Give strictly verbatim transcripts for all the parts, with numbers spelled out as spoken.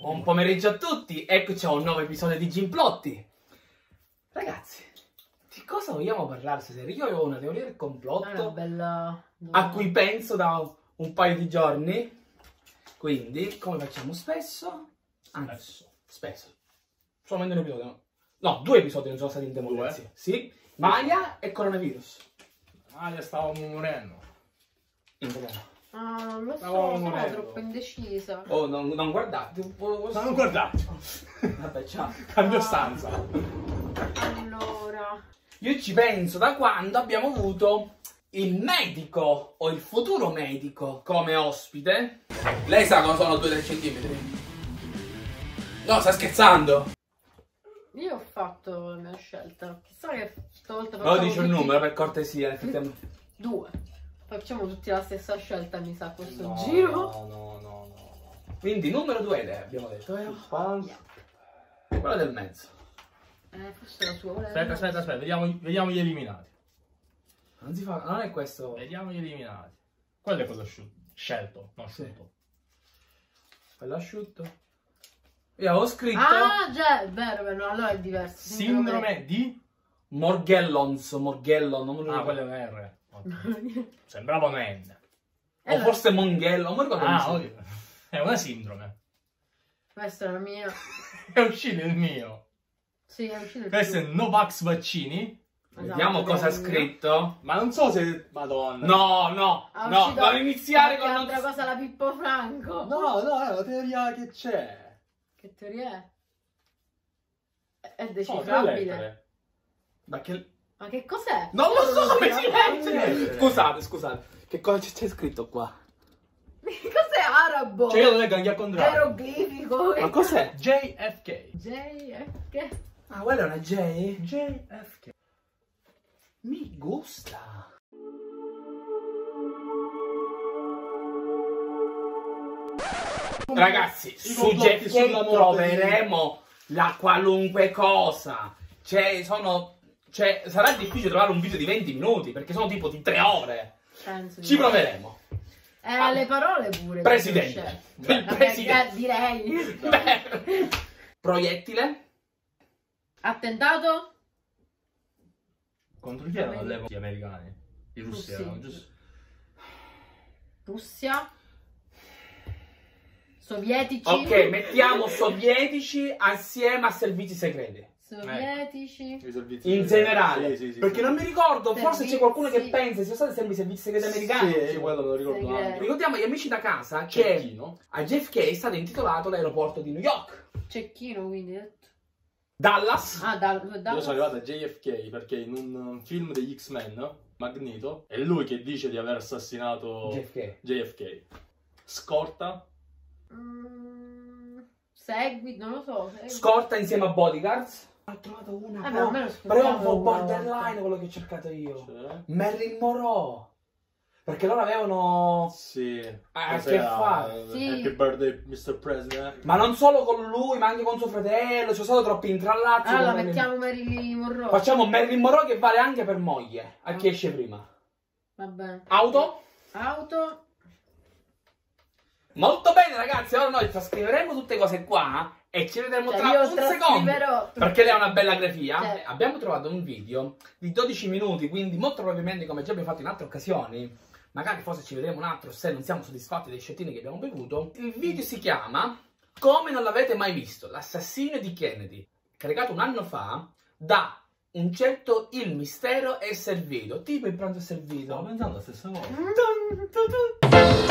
Buon pomeriggio a tutti, eccoci a un nuovo episodio di Gimplotti. Ragazzi, di cosa vogliamo parlare stasera? Io avevo una teoria del complotto bella... a cui penso da un paio di giorni. Quindi, come facciamo spesso? Anzi, spesso. Solamente un episodio, no? No, due episodi non sono stati in democrazia. Sì, Maya e coronavirus. Maya stava morendo. In Ah, non lo so, Stavo sono morendo. troppo indecisa. Oh, non, non guardate. Non guardate. Vabbè, ciao. Cambio Ah. stanza. Allora... Io ci penso da quando abbiamo avuto il medico o il futuro medico come ospite. Lei sa cosa sono due tre centimetri? No, sta scherzando. Io ho fatto la mia scelta. Chissà che stavolta No, facciamo dici un tutti- numero per cortesia, effettivamente. Due. Facciamo tutti la stessa scelta, mi sa, questo No, giro. no, no, no, no. Quindi numero due idee abbiamo detto, vero? Quello del mezzo. Eh, forse la sua. Aspetta, aspetta, aspetta, vediamo, vediamo gli eliminati. Non si fa, non è questo. Vediamo gli eliminati. Quello è cosa asciutto. Scelto, no Sì. asciutto. Quello asciutto. Io avevo scritto Ah, già, è vero, vero, no, allora è diverso. Sindrome di... Morgellons, Morgellon, non me lo Ah, ricordo. quello è un R. Ok. Sembrava un N. O forse Monghello, non mi ricordo come Ah, si chiama. oddio. È una sindrome. Questa è la mia. È uscito il mio. Sì, è uscito il Questo è tuo. Novax vaccini. Esatto, Vediamo cosa ha del mio. scritto. Ma non so se... Madonna. No, no, Ah, no, uscito non iniziare con qualche non... altra cosa la Pippo Franco. No, no, è la teoria che c'è. Che teoria è? È- È Sono tre decifrabile. lettere. Ma che... Ma che cos'è? Non lo so, Che mi si legge. legge. Scusate, scusate. Che cosa c'è scritto qua? cos'è arabo? Cioè io lo leggo anche al contrario. Geroglifico. Ma cos'è? J F K. J F K. Ah, quella è una J? J F K. Mi gusta. Ragazzi, su complotti J F K sulla morte troveremo la qualunque cosa. Cioè, sono... Cioè, sarà difficile trovare un video di venti minuti, perché sono tipo di tre ore. Penso di Ci no. proveremo. Eh, alle parole pure. Presidente. c'è. Il Vabbè, presidente. eh, direi. Beh. Proiettile. Attentato? Contro chi erano all'epoca gli americani? I russi Russi. erano, giusto? Russia? Sovietici? Ok, mettiamo sovietici assieme a servizi segreti. Sovietici? I servizi In segreti. generale. Sì, sì, sì, Perché sì. non mi ricordo, forse Servizi. c'è qualcuno che pensa sia stato sempre i servizi segreti americani. Sì, quello me lo ricordo Segreti. anche. Ricordiamo agli amici da casa che Cecchino. a J F K è stato intitolato l'aeroporto di New York. Cecchino, quindi detto. Dallas. Ah, dal, dal... Io sono arrivato a J F K perché in un film degli X-Men, Magneto, è lui che dice di aver assassinato J F K. J F K. Scorta. Mm, segui, non lo so. Segui. Scorta insieme a bodyguards. Ho trovato una. Vabbè, però- almeno però è un scortiamo po' una borderline volta. quello che ho cercato io. Cioè, Marilyn Monroe. Perché loro avevano... sì. Ah, Cos'era? che fa? Sì. Happy birthday, mister President. Ma non solo con lui, ma anche con suo fratello. Ci sono stati troppi intrallazzi. con Allora, Marilyn- mettiamo Marilyn Monroe. Facciamo Marilyn Monroe che vale anche per moglie. A chi esce prima. Va bene. Auto? Auto. Molto bene ragazzi, ora noi trascriveremo tutte cose qua e ci vedremo Cioè, tra io un secondo. trascriverò. Perché lei ha una bella grafia. Cioè. Eh, Abbiamo trovato un video di dodici minuti, quindi molto probabilmente come già abbiamo fatto in altre occasioni, magari forse ci vedremo un altro se non siamo soddisfatti dei scettini che abbiamo bevuto. Il video si chiama Come non l'avete mai visto, l'assassino di Kennedy, caricato un anno fa da un certo Il Mistero è Servito, tipo il pranzo è servito. Stavo pensando la stessa cosa. Dun, dun,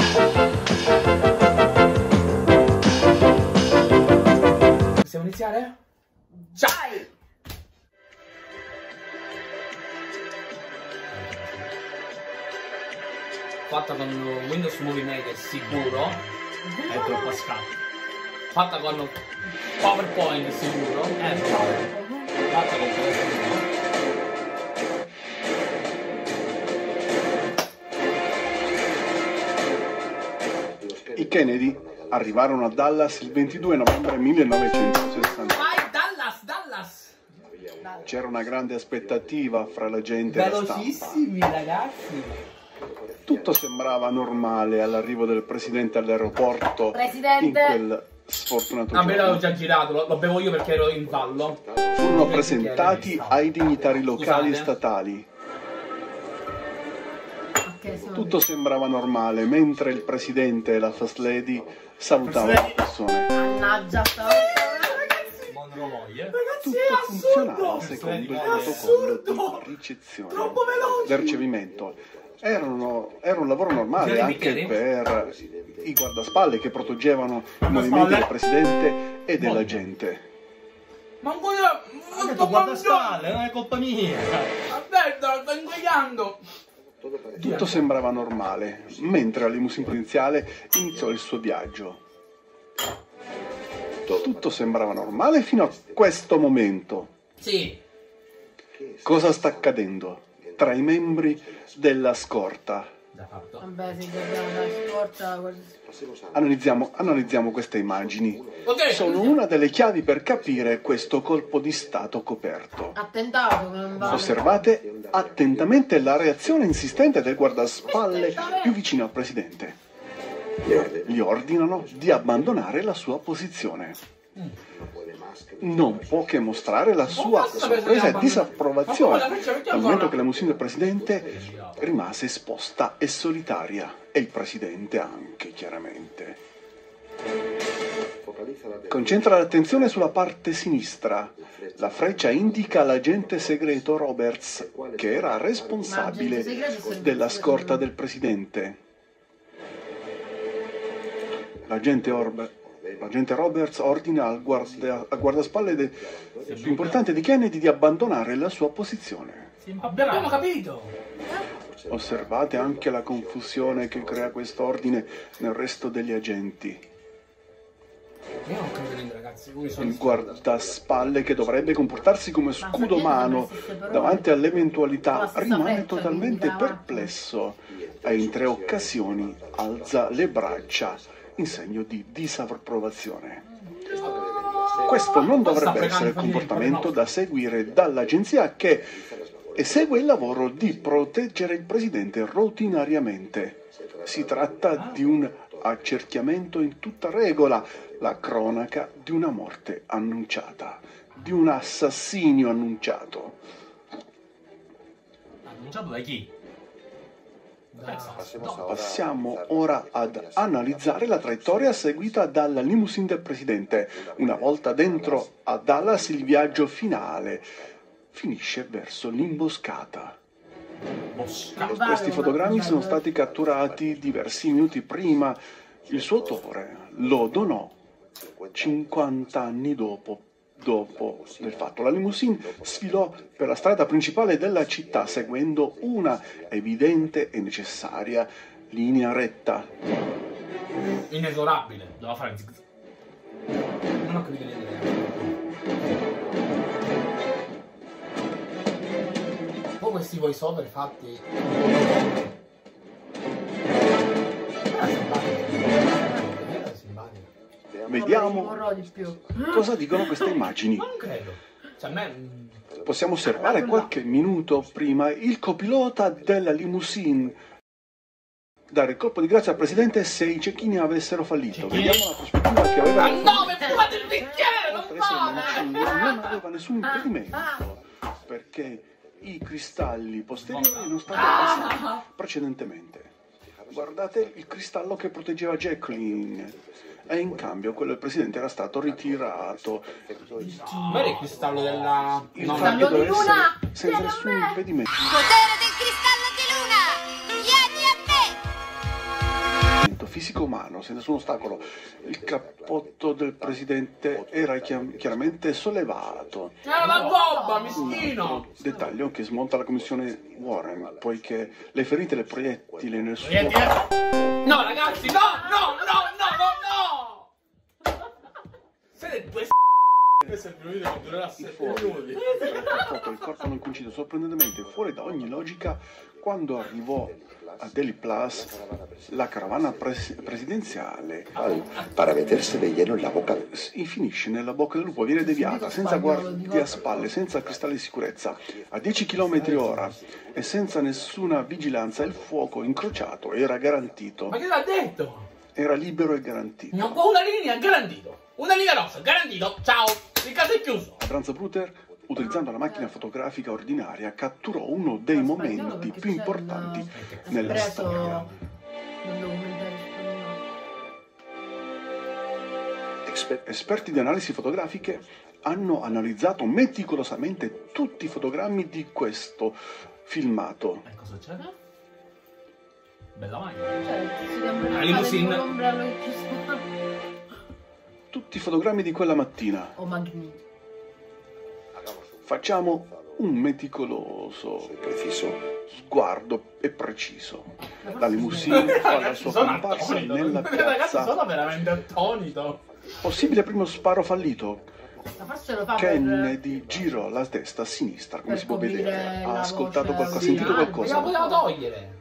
dun. Possiamo iniziare? Ciao! Vai. Fatta con Windows Movie Maker sicuro. È troppo scatto. Fatta con PowerPoint sicuro. Eh, Fatta con telefono. I Kennedy arrivarono a Dallas il ventidue novembre millenovecentosessanta. Vai Dallas, Dallas! C'era una grande aspettativa fra la gente e la stampa. Velocissimi ragazzi! Tutto sembrava normale all'arrivo del presidente all'aeroporto Presidente. in quel sfortunato Vabbè, giorno l'avevo già girato, lo, lo bevo io perché ero in fallo. furono presentati ai dignitari locali e Scusate. statali. Ok, siamo Tutto sembrava normale, mentre il presidente e la first lady salutavano le persone. Mannaggia, stavo... ragazzi. Monroe moglie. Tutto funzionava secondo il protocollo di ricezione Troppo veloci. del ricevimento. Erano, era un lavoro normale Giorni anche bicchieri? per i guardaspalle che proteggevano i movimenti del presidente e della gente. Ma ancora... Ho detto guarda spalle, non è colpa mia. Aspetta, sto ingoiando. Tutto sembrava normale, mentre la limousine presidenziale iniziò il suo viaggio. Tutto sembrava normale fino a questo momento. Sì. Cosa sta accadendo tra i membri della scorta? Già fatto. Vabbè, sì, dobbiamo andare scorta. guarda. Analizziamo, analizziamo queste immagini. Ok. Sono una delle chiavi per capire questo colpo di stato coperto. Attentato, non vale. Osservate attentamente la reazione insistente del guardaspalle più vicino al presidente. Gli ordinano di abbandonare la sua posizione. Non può che mostrare la sua sorpresa e disapprovazione dal momento che la limousine del presidente rimase esposta e solitaria, e il presidente anche, chiaramente. Concentra l'attenzione sulla parte sinistra. La freccia indica l'agente segreto Roberts, che era responsabile della scorta del presidente. L'agente Orbe- L'agente Roberts ordina al, guarda- al guardaspalle de- più importante di Kennedy di abbandonare la sua posizione. Abbiamo capito. Osservate anche la confusione che crea questo ordine nel resto degli agenti. Io non credo niente, ragazzi. Come sono Il guardaspalle, che dovrebbe comportarsi come scudo umano davanti all'eventualità, rimane totalmente perplesso e in tre occasioni alza le braccia in segno di disapprovazione. Questo non dovrebbe essere il comportamento da seguire dall'agenzia, che esegue il lavoro di proteggere il presidente routinariamente. Si tratta di un accerchiamento in tutta regola, la cronaca di una morte annunciata, di un assassinio annunciato. Annunciato da chi? Passiamo ora ad analizzare la traiettoria seguita dalla limousine del presidente. Una volta dentro a Dallas, il viaggio finale finisce verso l'imboscata. Questi fotogrammi sono stati catturati diversi minuti prima. Il suo autore lo donò cinquanta anni dopo. Dopo del fatto, la limousine sfilò per la strada principale della città seguendo una evidente e necessaria linea retta. inesorabile. Doveva fare zig zag. Non ho capito niente. Poi questi voice over fatti. Era simpatica. Era simpatica. Vediamo Vorrò di più. cosa dicono queste immagini. Non credo. Cioè a me. Possiamo osservare qualche minuto prima il copilota della limousine dare il colpo di grazia al presidente se i cecchini avessero fallito. Vediamo la prospettiva che aveva. Ma no, mi fate il bicchiere, non Oltre a essere vale! limousine, non aveva nessun impedimento perché i cristalli posteriori erano stati passati precedentemente. Guardate il cristallo che proteggeva Jacqueline, e in cambio quello del presidente era stato ritirato. Ma era il cristallo della. Il No, cambio di deve essere luna! senza Vieni a nessun me! impedimento. Potere del cristallo di luna! Vieni a me! Fisico umano, senza nessun ostacolo. Il cappotto del presidente era chiam- chiaramente sollevato. era la gobba, mischino! Dettaglio che smonta la commissione Warren, poiché le ferite e le proiettili nel suo Niente, eh. No, ragazzi, no, no, no, no, no, no! Siete due s***. Questo è il primo video che durerà sette fuori. minuti. Il cappotto e il corpo hanno coinciso sorprendentemente fuori da ogni logica quando arrivò a Delhi Plus la caravana pres- presidenziale. Para meterse de lleno en la boca. Si finisce nella bocca del lupo, viene deviata, senza guardiaspalle, senza cristalli di sicurezza, a dieci chilometri orari e senza nessuna vigilanza. Il fuoco incrociato era garantito. Ma che l'ha detto? era libero e garantito. No, una linea garantito. Una linea rossa, garantito. Ciao. Il caso è chiuso. Franzbruder, utilizzando la macchina fotografica ordinaria, catturò uno dei momenti più importanti nella storia. Esperti di analisi fotografiche hanno analizzato meticolosamente tutti i fotogrammi di questo filmato. E cosa c'è? Bella macchina. La limousine. Tutti i fotogrammi di quella mattina. O Magni. Facciamo un meticoloso Preciso. sguardo e preciso. La limousine fa la sua Sono comparsa attonito. nella Ragazzi, sono piazza. veramente attonito. Possibile primo sparo fallito. Ma forse lo fa Kennedy per... girò la testa a sinistra, come per si può coprire vedere. la Ha ascoltato voce qualcosa, ha di sentito Albi. Ma qualcosa. la poteva togliere.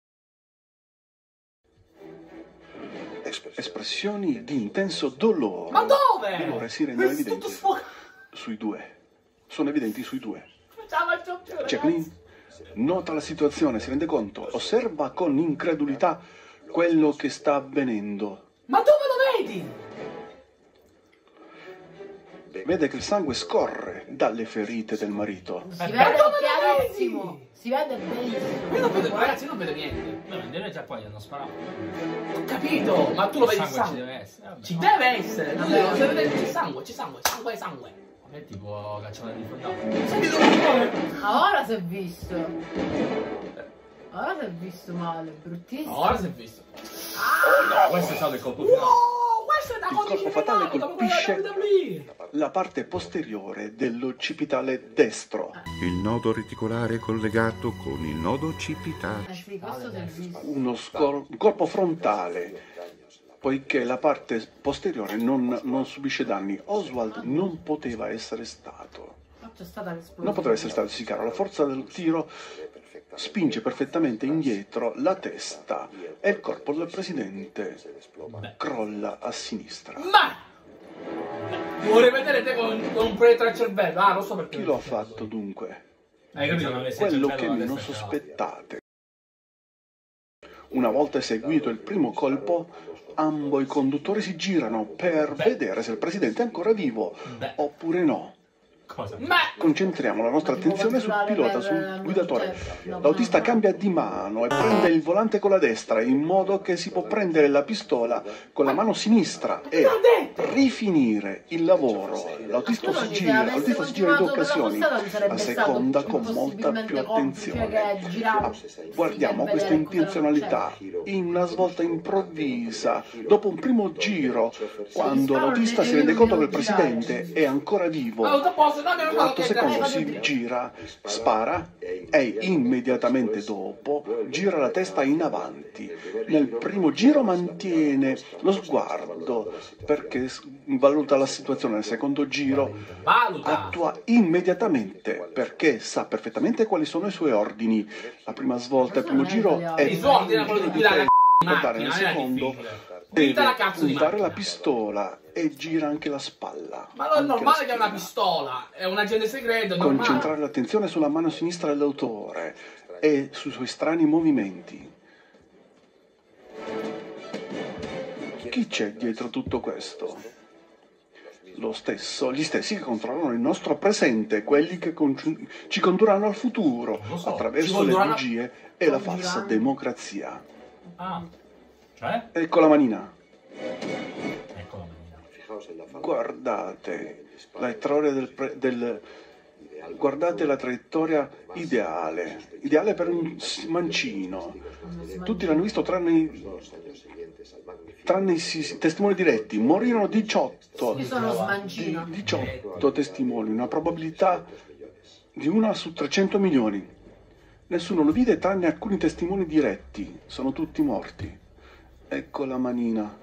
Es- espressioni di intenso dolore. Ma dove? Dolore si rendono Questo è evidenti tutto sfocato. sui due. Sono evidenti sui due. Ciao, ma ciao, ciao, Jacqueline nota la situazione, si rende conto, osserva con incredulità quello che sta avvenendo. Ma dove lo vedi? Vede che il sangue scorre dalle ferite del marito. Si Ma vede dove lo chiarissimo. vedi? Si vede benissimo. Io non vedo, ragazzi, io non vedo niente. No, in teoria poi hanno sparato. Ho capito, ma tu lo vedi il sangue ci sangue. deve essere. Vabbè. Ci deve essere. Vabbè. Vabbè, se vedete c'è sangue, c'è sangue, sangue, sangue. A me tipo cacciare di fondato. Senti dove Ora si è visto. Ora si è visto male, bruttissimo. ora si è visto. No, questo è stato il colpo finale. Oh, questo è da Il colpo fatale colpisce la parte posteriore dell'occipitale destro. Il nodo reticolare collegato con il nodo occipitale. Eh sì, questo si è visto. Uno scor- un colpo frontale, poiché la parte posteriore non, non subisce danni. Oswald non poteva essere stato. Ma c'è stata l'esplosione. Non poteva essere stato sicaro. La forza del tiro spinge perfettamente indietro la testa e il corpo del presidente crolla a sinistra. Ma! Vuoi rivedere te con, con un proiettore al cervello? Ah, lo so perché. Chi lo ha fatto dunque? Hai capito? Non avessi il Quello cervello, che non meno avessi il sospettate. Una volta eseguito il primo colpo, ambo i conduttori si girano per Beh. vedere se il presidente è ancora vivo Beh. oppure no. Cosa? Ma! Concentriamo la nostra Ma tipo attenzione sul controllare pilota, per- sul guidatore. cioè, no, L'autista no. cambia di mano e prende il volante con la destra in modo che si può prendere la pistola con la mano sinistra e rifinire il lavoro. L'autista Scusa, si se gira, avesse l'autista si gira in due continuato per la occasioni, postata, non sarebbe la stato seconda con molta possibilmente più complice attenzione. che girava- Ah, sì, guardiamo per questa vedere cosa intenzionalità in una svolta improvvisa, dopo un primo giro, quando l'autista si rende conto che il presidente è ancora vivo. Oh, dopo, se no mi hanno fatto Otto che secondi dai, si vado- gira, spara e immediatamente dopo gira la testa in avanti. Nel primo giro mantiene lo sguardo perché s- valuta la situazione. Nel secondo giro Valuta. attua immediatamente perché sa perfettamente quali sono i suoi ordini. La prima svolta, il primo giro è I suoi ordini erano quello di guidare la guardare macchina, nel non era secondo difficile. Guida deve la cazzo di puntare macchina. la pistola e gira anche la spalla. Ma non è Anche la normale che è una spalla. pistola, è un agente segreto, è normale. Concentrare l'attenzione sulla mano sinistra dell'autore e sui suoi strani movimenti. Chi c'è dietro tutto questo? Lo stesso, gli stessi che controllano il nostro presente, quelli che con- ci condurranno al futuro Lo so, ci attraverso le condurranno- bugie e la falsa Condurranno. democrazia. Ah. Cioè? Ecco la manina. Ecco la manina. Guardate la traiettoria del, pre- del- guardate la traiettoria ideale, ideale per un s- mancino. Tutti l'hanno visto tranne i, tranne i si- testimoni diretti. Morirono diciotto. Io sono Di- smancino. diciotto testimoni, una probabilità di una su trecento milioni. Nessuno lo vide tranne alcuni testimoni diretti. Sono tutti morti. Ecco la manina.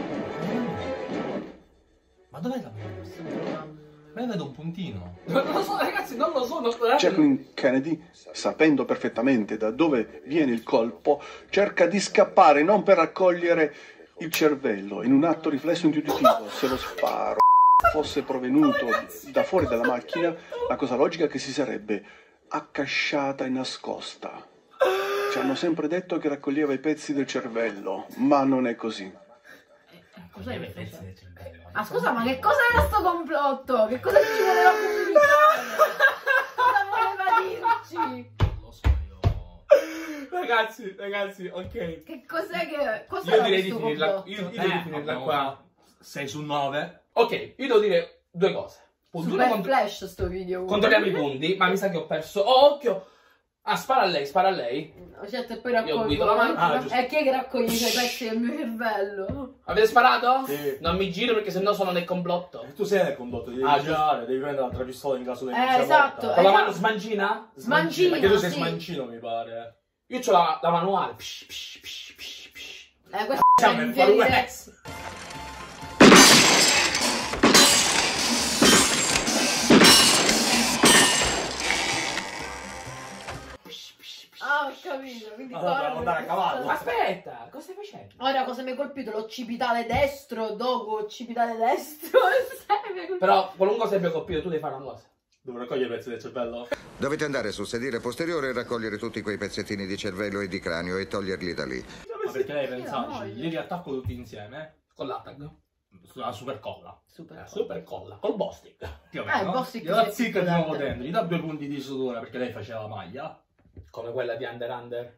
Ma dov'è la manina? Ma io vedo un puntino. Non lo so, ragazzi, non lo so. Non so Jacqueline Kennedy, sapendo perfettamente da dove viene il colpo, cerca di scappare non per raccogliere il cervello. In un atto riflesso intuitivo, se lo sparo fosse provenuto da fuori dalla macchina, la cosa logica è che si sarebbe accasciata e nascosta. Ci hanno sempre detto che raccoglieva i pezzi del cervello, ma non è così. Cosa le che pezzi faceva? del cervello. Ah scusa, ma che cosa era sto complotto? Che cosa ci voleva comunicare? Cosa voleva dirci? Non lo so io. Ragazzi, ragazzi, ok. Che cos'è che... Cosa Io era direi di questo finirla, complotto? io, io Eh, direi di finirla abbiamo qua. sei su nove. Ok, io devo dire due cose. Punto uno, Super contro- flash sto video. controlliamo i punti, ma mi sa che ho perso. Oh, occhio! Ah, spara a lei, spara a lei. Certo, e poi Io guido raccolgo. la mano. Ah, giusto. E chi è che raccoglie i pezzi del mio cervello? Avete sparato? Sì. Non mi giro perché sennò sono nel complotto. Tu sei nel condotto, devi Ah, girare, devi prendere l'altra pistola in caso di Eh, esatto. Con la Eh, mano no. smancina? Smancina, Perché tu sei sì. smancino, mi pare. Io ho la, la manuale. Psh, psh, psh, psh, psh. Eh, questo è Siamo il in via di Far te. West. Ah, ho capito. Quindi Ah, dobbiamo corro, andare a cavallo. Aspetta, cosa stai facendo? Ora cosa mi hai colpito? L'occipitale destro, dopo occipitale destro. Però, qualunque cosa abbia colpito, tu devi fare una cosa. Devo raccogliere i pezzi del cervello? Dovete andare sul sedile posteriore e raccogliere tutti quei pezzettini di cervello e di cranio e toglierli da lì. Ma perché lei la pensava, moglie. li riattacco tutti insieme, Con l'attag. sulla super colla. Super. Eh, super colla. Col Bostic. Più o Ah, il meno. boss Gliela che zicca di si nuovo dà. dentro, gli dà due punti di sutura perché lei faceva la maglia. Come quella di Under Under.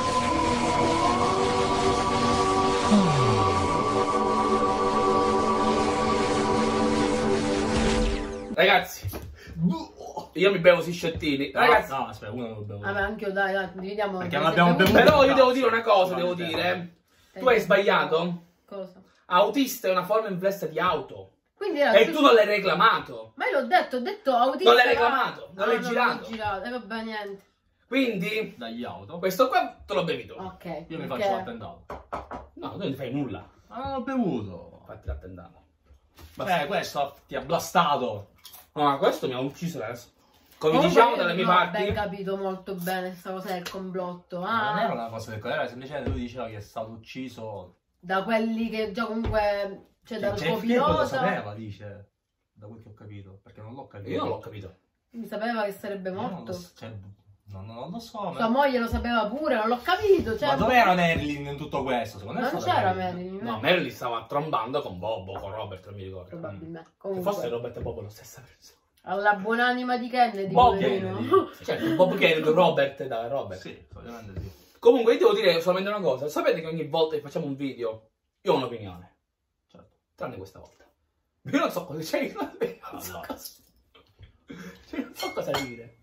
Ragazzi, io mi bevo questi sciottini. No, Ragazzi, no, aspetta, uno non bevo. Vabbè, anche io, dai, dai, dividiamo. Perché due non abbiamo secondi. bevuto. però io devo dire una cosa, devo Vai, dire. Tu hai sbagliato. Cosa? Autista è una forma inflessa di auto. Quindi era E giusto- tu non l'hai reclamato. Ma io l'ho detto, ho detto autista. Non l'hai reclamato, non Ah, l'hai no, girato. Non l'ho girato, e vabbè, niente. Quindi, Dagli auto. questo qua te l'ho bevuto. Ok. Io mi perché- faccio l'attentato. No, tu non fai nulla. Ma non ho bevuto. Fatti l'attentato. Eh, questo ti ha blastato. No, ma questo mi ha ucciso adesso. Come Comunque diciamo io dalle mie non ho parti. ben capito molto bene questa cosa del complotto. Ma non era Ah, una cosa del era semplicemente lui diceva che è stato ucciso. da quelli che già comunque. Cioè, dal Cioè, suo J F K cosa pilota. sapeva, dice. Da quel che ho capito. Perché non l'ho capito. Io non l'ho capito. Quindi sapeva che sarebbe Io non lo morto. so, cioè, no, no, non lo so. Sua Ma, moglie lo sapeva pure, non l'ho capito. Cioè, ma dov'era Marilyn in tutto questo? Secondo me Non è stata c'era Marilyn. Marilyn. No, Merly stava trombando con Bobo, con Robert, non mi ricordo. Probabilmente. Che Comunque, fosse Robert e Bobo la stessa persona. alla buonanima di Kennedy. Bob poverino. Kennedy. Cioè, Bob Kennedy, Robert, da Robert. Sì, ovviamente sì. Comunque, io devo dire solamente una cosa. Sapete che ogni volta che facciamo un video, io ho un'opinione. Certo. Tranne questa volta. Io non so cosa c'è. Io non so Allora. cosa, cioè, non so cosa dire.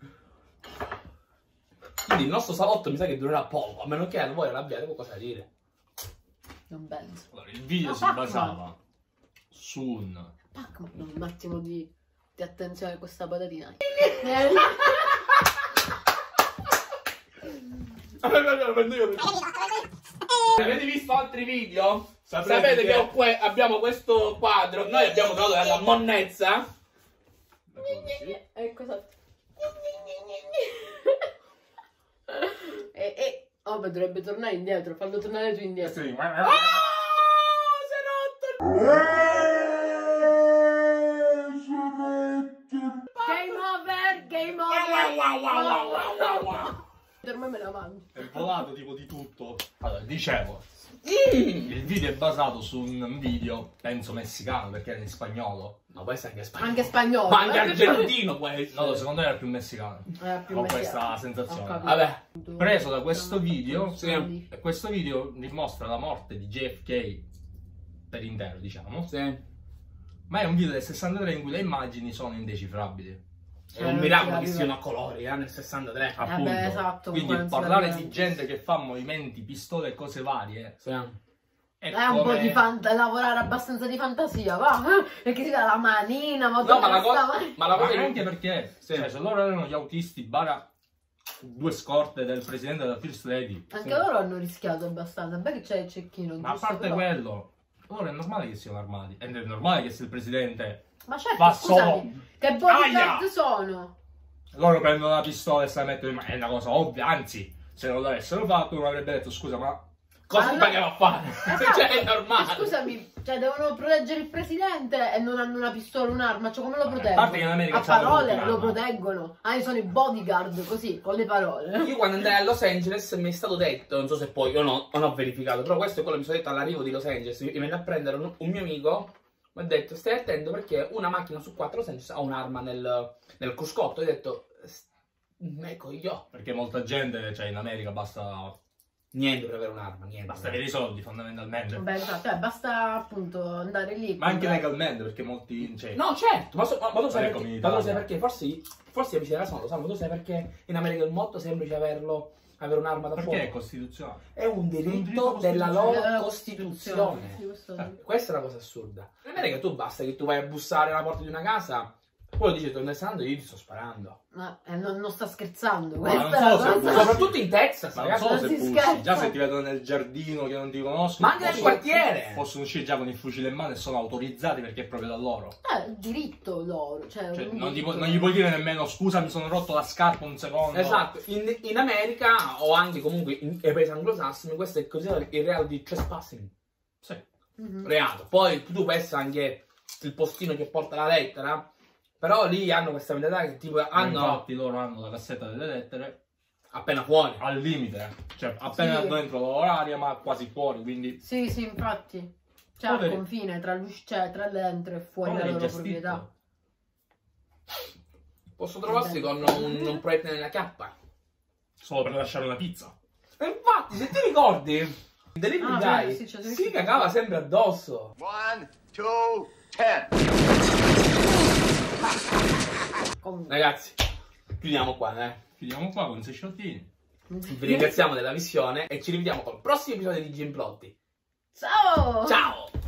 Quindi il nostro salotto mi sa che durerà poco, a meno che voi non abbiate qualcosa da dire. Non penso. Allora, il video Ma si Pac-Man. basava su un... Pac-Man, no, un attimo di, di attenzione a questa patatina. Avete visto altri video? Saprete Sapete che- che ho que- abbiamo questo quadro, noi abbiamo trovato dalla monnezza. E cosa? E, e... Oh, beh, dovrebbe tornare indietro, fallo tornare tu indietro. Sì, Ah, si è rotto! Game over, game over. Per me me la mangio. è volato tipo di tutto. Allora, dicevo, Mm. il video è basato su un video, penso messicano, perché era in spagnolo. Ma può essere anche spagnolo. Anche spagnolo. Ma anche eh. argentino può essere. No, secondo me era più messicano. Era più Ho messicano. questa Ho sensazione. capito. Vabbè. Preso da questo video, Sì. e questo video dimostra la morte di J F K per intero, diciamo. Sì. Ma è un video del sessantatré in cui le immagini sono indecifrabili. È un miracolo che siano a colori, eh, nel sessantatré. Appunto. beh, esatto, Quindi comunque non si parlare capiva. di gente che fa movimenti, pistole e cose varie Sì. è, È un po' come- di fanta- lavorare abbastanza di fantasia, va? Perché si dà la manina, ma No, ma la, dove cosa, sta? ma la Ma cosa anche perché Sì. cioè, se loro erano gli autisti bara due scorte del presidente della First Lady, Anche Sì. loro hanno rischiato abbastanza. Beh che c'è il cecchino, ma a giusto, parte però- quello, loro è normale che siano armati. Ed è normale che se il presidente Ma certo, fa scusami, che bodyguard Aia! sono? loro prendono la pistola e se la mettono in mano, è una cosa ovvia, anzi, se non l'avessero fatto uno avrebbe detto scusa ma Cosa Allora- ti pagava a fare? Esatto. Cioè, è normale. Scusami, cioè devono proteggere il presidente e non hanno una pistola, un'arma, cioè come lo Vabbè, a proteggono? parte che in America A c'hanno parole tutti lo l'arma. proteggono. Ah, io sono i bodyguard, così, con le parole. Io quando andai a Los Angeles mi è stato detto, non so se poi, io no, non ho verificato, però questo è quello che mi sono detto all'arrivo di Los Angeles. Mi venne a prendere un, un mio amico, mi ha detto stai attento perché una macchina su quattro Los Angeles ha un'arma nel, nel cruscotto. Io ho detto, ecco io, Perché molta gente, cioè in America basta, niente per avere un'arma, niente. basta avere i soldi fondamentalmente. Beh, esatto, cioè, basta appunto andare lì. Ma anche comprare- legalmente, perché molti... Cioè, No, certo, ma, so, ma, ma tu sai Vabbè, perché, come in ma tu sai Italia. perché? Forse, forse amici della casa non lo sanno, ma tu sai perché in America è molto semplice averlo, avere un'arma da perché è fuoco. costituzionale. È un diritto, diritto della costituzionale. loro Della Costituzione. Sì, questo- Eh. Questa è una cosa assurda. In America tu basta che tu vai a bussare alla porta di una casa, poi dici dove stai andando, io ti sto sparando. Ma eh, non, non sta scherzando, Ma questa non è so la se cosa. può- Soprattutto in Texas, Ma non ragazzi. so non se si pussi, scherza. già se ti vedono nel giardino che non ti conoscono, Ma anche nel possono- quartiere. possono uscire già con il fucile in mano e sono autorizzati perché è proprio da loro. Eh, diritto loro, cioè, Cioè, un non, ti diritto. pu- non gli puoi dire nemmeno scusa, mi sono rotto la scarpa un secondo. Esatto, in, in America o anche comunque in, nei paesi anglosassoni questo è considerato il reato di trespassing. Sì. Mhm. Reato. Poi tu puoi essere anche il postino che porta la lettera, però lì hanno questa mentalità che tipo Ma hanno infatti loro hanno la cassetta delle lettere appena fuori. al limite, cioè appena Sì. dentro l'oraria ma quasi fuori, quindi Sì, sì, infatti. Cioè, al Poveri. confine tra, l'usc- cioè, tra dentro e fuori poveri la loro gestiti. proprietà. Posso trovarsi con un, un proiettile nella chiappa. Solo per lasciare una pizza. E infatti, se ti ricordi, il Delivery Ah, Guy beh, sì, c'è si scritto. cagava sempre addosso. One, two, ten. Comunque. Ragazzi, chiudiamo qua, eh. Chiudiamo qua con sei sciottini. Vi ringraziamo della visione e ci rivediamo con il prossimo episodio di Gimplotti. Ciao! Ciao!